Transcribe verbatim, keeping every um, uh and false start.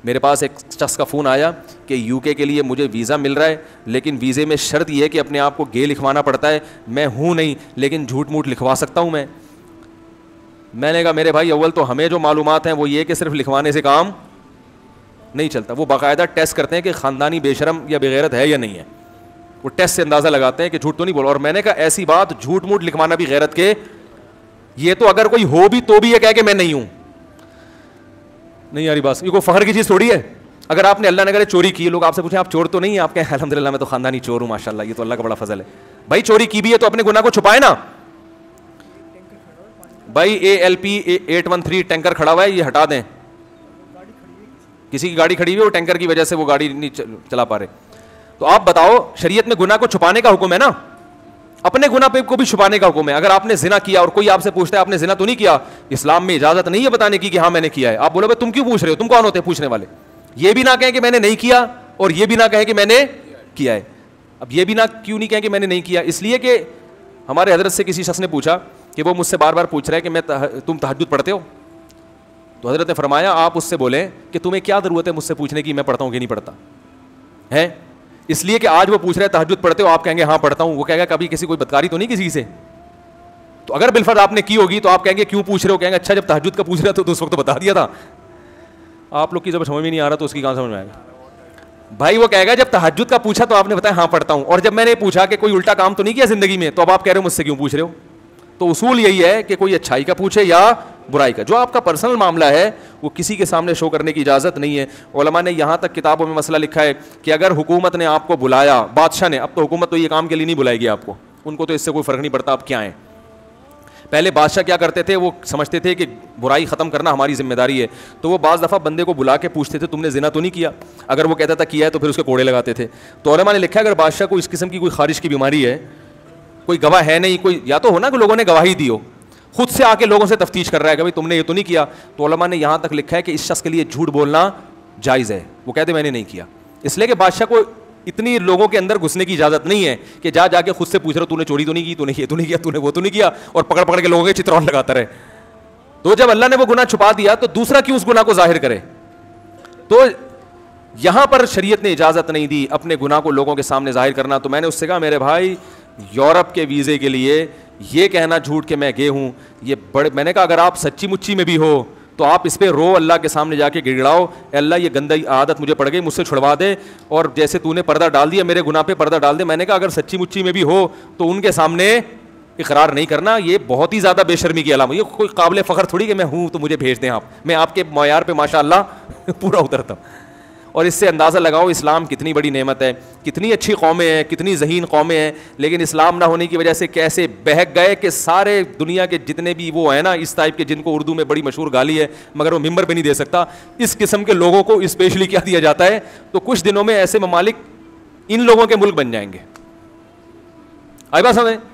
میرے پاس ایک شخص کا فون آیا کہ یو کے کے لیے مجھے ویزا مل رہا ہے, لیکن ویزے میں شرط یہ ہے کہ اپنے آپ کو گے لکھوانا پڑتا ہے. میں ہوں نہیں, لیکن جھوٹ موٹ لکھوا سکتا ہوں میں. میں نے کہا میرے بھائی اول تو ہمیں جو معلومات ہیں وہ یہ کہ صرف لکھوانے سے کام نہیں چلتا. وہ باقاعدہ ٹیسٹ کرتے ہیں کہ خاندانی بے شرم یا بغیرت ہے یا نہیں ہے. وہ ٹیسٹ سے اندازہ لگاتے ہیں کہ جھوٹ تو نہیں بولا. اور میں نے کہا ایسی بات جھوٹ موٹ لکھوانا بھی غیرت کے, یہ تو اگر کوئی ہو بھی تو بھی یہ کہے کہ میں نہیں ہوں. نہیں یاری بات, یہ کوئی فخر کی چیز تھوڑی ہے. اگر آپ نے اللہ نے کرے چوری کی, لوگ آپ سے پوچھیں آپ چور تو نہیں ہیں, آپ کہیں الحمدللہ میں تو خاندانی چور ہوں ماشاء اللہ, یہ تو اللہ کا بڑا فضل ہے. بھائی چوری کی بھی ہے تو اپنے گناہ کو چھپائے نا. بھائی A L P eight one three tanker کھڑا ہوا ہے, یہ ہٹا دیں. کسی کی گاڑی کھڑی ہوئی ہے, وہ ٹینکر کی وجہ سے وہ گاڑی نہیں چلا پا رہے. تو آپ بتاؤ, شریعت میں گناہ کو چھپانے کا حکم ہے نا, اپنے گناہ پہ کو بھی چھپانے کا حکم ہے. اگر آپ نے زنا کیا اور کوئی آپ سے پوچھتا ہے آپ نے زنا تو نہیں کیا, اسلام میں اجازت نہیں ہے بتانے کی کہ ہاں میں نے کیا ہے. آپ بولو بھائی تم کیوں پوچھ رہے ہو, تم کون ہوتے ہیں پوچھنے والے. یہ بھی نہ کہیں کہ میں نے نہیں کیا, اور یہ بھی نہ کہیں کہ میں نے کیا ہے. اب یہ بھی نہ کیوں نہیں کہیں کہ میں نے نہیں کیا, اس لیے کہ ہمارے حضرت سے کسی شخص نے پوچھا کہ وہ مجھ سے بار بار پوچھ رہا ہے کہ میں تم تہجد پڑھتے ہو. تو حضرت نے فرمایا آپ اس سے بولیں کہ تمہیں کیا ضرورت ہے مجھ سے پوچھنے کی میں پڑھتا ہوں کہ نہیں پڑھتا ہے. اس لیے کہ آج وہ پوچھ رہے تہجد پڑھتے ہو, آپ کہیں گے ہاں پڑھتا ہوں. وہ کہے گا کبھی کسی کوئی بدکاری تو نہیں کسی سے. تو اگر بالفرض آپ نے کی ہوگی تو آپ کہیں گے کیوں پوچھ رہے ہو, کہیں گے اچھا جب تہجد کا پوچھ رہا تو اس وقت تو بتا دیا تھا. آپ لوگ کی جب سمجھ میں نہیں آ رہا تو اس کی کہاں سمجھ میں آئے گا. بھائی وہ کہے گا جب تہجد کا پوچھا تو آپ نے بتایا ہاں پڑھتا ہوں, اور جب میں نے پوچھا کہ کوئی الٹا کام تو نہیں کیا زندگی میں, تو اب آپ کہہ رہے ہو مجھ سے کیوں پوچھ رہے ہو. تو اصول یہی ہے کہ کوئی اچھائی کا پوچھے یا برائی کا. جو آپ کا پرسنل معاملہ ہے وہ کسی کے سامنے شو کرنے کی اجازت نہیں ہے. علماء نے یہاں تک کتابوں میں مسئلہ لکھا ہے کہ اگر حکومت نے آپ کو بلایا, بادشاہ نے, اب تو حکومت تو یہ کام کے لیے نہیں بلائے گی آپ کو, ان کو تو اس سے کوئی فرق نہیں پڑتا آپ کیا ہیں. پہلے بادشاہ کیا کرتے تھے, وہ سمجھتے تھے کہ برائی ختم کرنا ہماری ذمہ داری ہے, تو وہ بعض دفعہ بندے کو بلا کے پوچھتے تھے تم نے زنا تو نہیں کیا. اگر وہ کہتا تھا کیا ہے تو پھر اس کے کوڑے لگاتے تھے. تو علماء نے لکھا ہے اگر بادشاہ کو اس قسم کی کوئی خارش کی بیماری ہے, کوئی گواہ ہے نہیں, کوئی یا تو ہو نا کہ لوگوں نے گواہی دی ہو, خود سے آ کے لوگوں سے تفتیش کر رہا ہے کہ بھائی تم نے یہ تو نہیں کیا, تو علماء نے یہاں تک لکھا ہے کہ اس شخص کے لیے جھوٹ بولنا جائز ہے. وہ کہتے میں نے نہیں کیا, اس لیے کہ بادشاہ کو اتنی لوگوں کے اندر گھسنے کی اجازت نہیں ہے کہ جا جا کے خود سے پوچھ رہا تو نے چوری تو نہیں کی, تو نے یہ تو نہیں کیا, تو نے وہ تو نہیں کیا, اور پکڑ پکڑ کے لوگوں کے چترون لگاتا رہے. تو جب اللہ نے وہ گناہ چھپا دیا تو دوسرا کیوں اس گناہ کو ظاہر کرے. تو یہاں پر شریعت نے اجازت نہیں دی اپنے گناہ کو لوگوں کے سامنے ظاہر کرنا. تو میں نے اس سے کہا میرے بھائی یورپ کے ویزے کے لیے یہ کہنا جھوٹ کہ میں گئے ہوں, یہ بڑے, میں نے کہا اگر آپ سچی مچی میں بھی ہو تو آپ اس پہ رو, اللہ کے سامنے جا کے گڑگڑاؤ, اے اللہ یہ گندی عادت مجھے پڑ گئی, مجھ سے چھڑوا دے, اور جیسے تو نے پردہ ڈال دیا میرے گناہ پہ پردہ ڈال دے. میں نے کہا اگر سچی مچی میں بھی ہو تو ان کے سامنے اقرار نہیں کرنا, یہ بہت ہی زیادہ بے شرمی کی علامت. یہ کوئی قابل فخر تھوڑی کہ میں ہوں تو مجھے بھیج دیں آپ, میں آپ کے معیار پہ ماشاء اللہ پورا اترتا ہوں. اور اس سے اندازہ لگاؤ اسلام کتنی بڑی نعمت ہے, کتنی اچھی قومیں ہیں, کتنی ذہین قومیں ہیں, لیکن اسلام نہ ہونے کی وجہ سے کیسے بہک گئے کہ سارے دنیا کے جتنے بھی وہ ہیں نا اس ٹائپ کے, جن کو اردو میں بڑی مشہور گالی ہے مگر وہ ممبر پہ نہیں دے سکتا, اس قسم کے لوگوں کو اسپیشلی کیا دیا جاتا ہے. تو کچھ دنوں میں ایسے ممالک ان لوگوں کے ملک بن جائیں گے. آئی بات سمجھ,